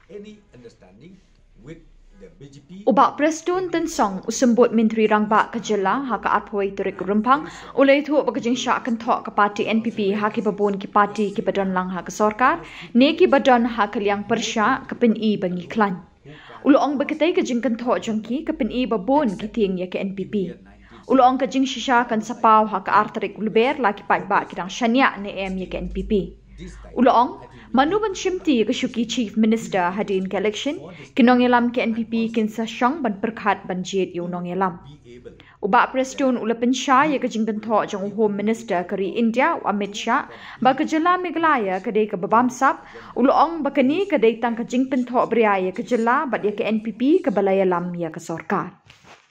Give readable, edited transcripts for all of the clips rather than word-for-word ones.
Ubak Preston Tensong usembut Menteri Rangba Kejela haka arpoi turik rumpang ulai thu bakajing syak kentok ke parti NPP haki babon ki parti ki badan lang haka sorkar ne ki badan haka liang persya ke PNI bangi klan. Ulong beketai kajing kentok jongki ke PNI babon ki ting ya ke NPP. Ulong kajing shisha kan sapau haka artarik ulber laki patba kidang syanya ne em ya ke NPP. Ulong Manuban Shimti ke Shuki Chief Minister hadin ke election kinong elam ke NPP kin sasyang ban perkhat ban jet yu nong elam. Ubak Preston ulapen Shah ya ke jingkan tho jong Home Minister kari India Amit Shah ba ke jela Meghalaya ke dei ke babamsap ulong ba kani ke dei tang ke jingpen tho bria ya ke jela bat ya ke NPP ke balai elam ya ke sorkar.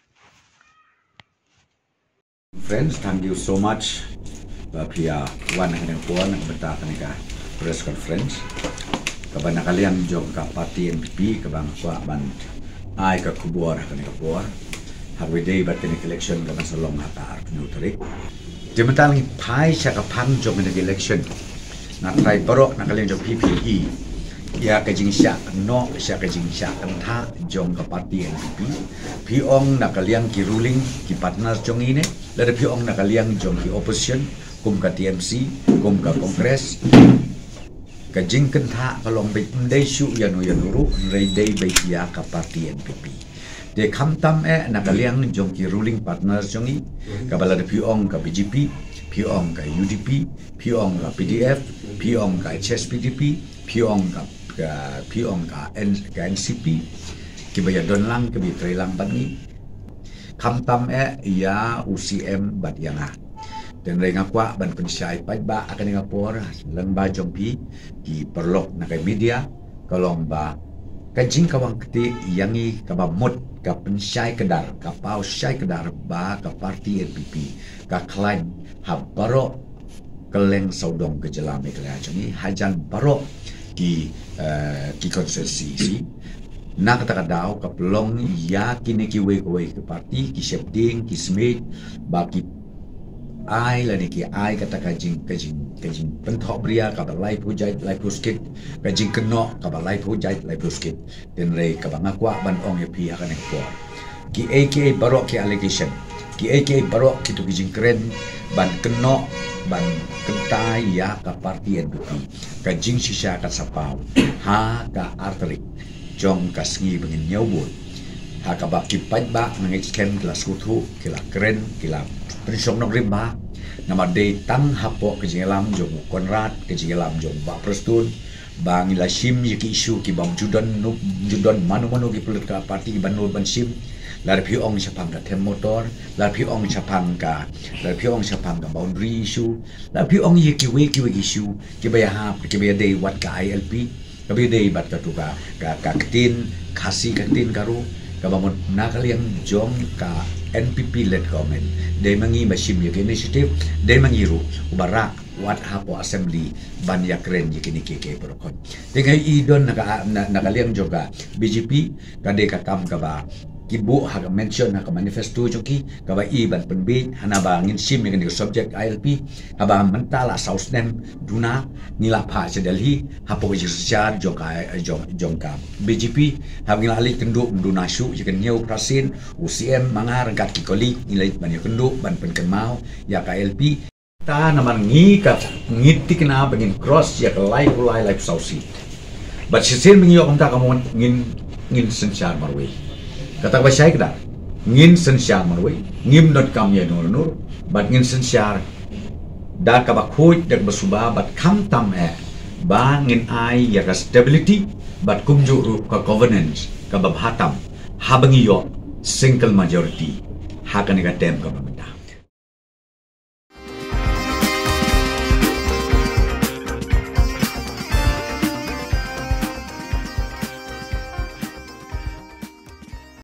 Friends, thank you so much. Bapia wan hang puan beta kanika press conference kabana kalian jong ka parti NPP kabang kwa ban ai ka kubor kanika puan harwe day bat kanika election kabang salong hata artu tarik jemetal ni pai sya ka pang jong kanika election na try barok na kalian jong PPE ya ka jing sya no sya ka jing sya kan tha jong ka parti NPP piong na kalian ki ruling ki partner jong ini lada piong na kalian jong ki opposition kum ka TMC kum ka Kongres ka jingken tha kalong be ndai shu yanu yanuru rei dei be ya ka parti NPP de khamtam na kaliang jong ki ruling partners jongi ka balada piong ka BJP piong ka UDP piong ka PDF piong ka HSPDP piong ka NCP ki baya don lang ki bi tre lang bani khamtam ya UCM bat yanga dan renga kwa ban pensyai pai ba akan ngapor lang ba jompi ki perlok na kay media kalong ba kajing kawang keti yangi ka ba mot ka pensyai kedar ka pau syai kedar ba ka parti NPP ka klaim ha baro keleng saudong ke jelam Meghalaya jongi hajan baro ki konstitusi na kata daw ka pelong ya kini ki we ke parti ki shaping ki smith ba ki ai la ki ai kata kajing pentok bria ka balai pujai lai puskit kajing keno ka balai pujai lai puskit den rei ka bangakwa ban ong epi akan ekor ki aka barok ki allegation ki aka barok ki tu kajing kren ban keno ban kentai ya ka parti NPP kajing sisa ka sapau ha ka arterik jong ka sngi bengin nyawbul ha ka ba ki pai ba ngai skem kelas kutu kila kren kila Penisong nok rimba nama de tang hapo ke jingelam jong Konrad ke jingelam jong Bak Preston bang ila sim yiki isu ki bang judon manu ki pelut ka parti ki banul ban sim lar pi ong sapang ka tem motor lar pi ong sapang ka boundary isu lar pi ong yiki we isu ki baya hap ki baya de wat ka ILP ka baya de bat ka tu ka ketin kasi ketin karu ka bamon nakaliang jong ka NPP led government de mangi masim yek initiative de mangiru ubarak wat hapo assembly ban yakren yekini keke prokon dengan idon nakaliang juga BJP kade kakam kaba kibu haga mention haga manifesto joki kaba ban penbit hana bangin sim dengan subject ILP kaba mentala sausnem duna nila pa sedalhi hapo jisar jongka BJP hangila ali kenduk duna syu jekan nyau prasin UCM mangar gat kikoli nilai ban kenduk ban penkemau ya KLP ta naman ngiti kena bangin cross ya live sausi but sisil mingyo kamta kamon ngin sensyar marwe kata ba syai kada ngin sensyar marwe ngim not kam ya nur but ngin sensyar da ka ba khoi dak basuba but kam tam ba ngin ai ya ka stability but kumju ru ka governance ka ba hatam habangi yo single majority hakani ka tem ka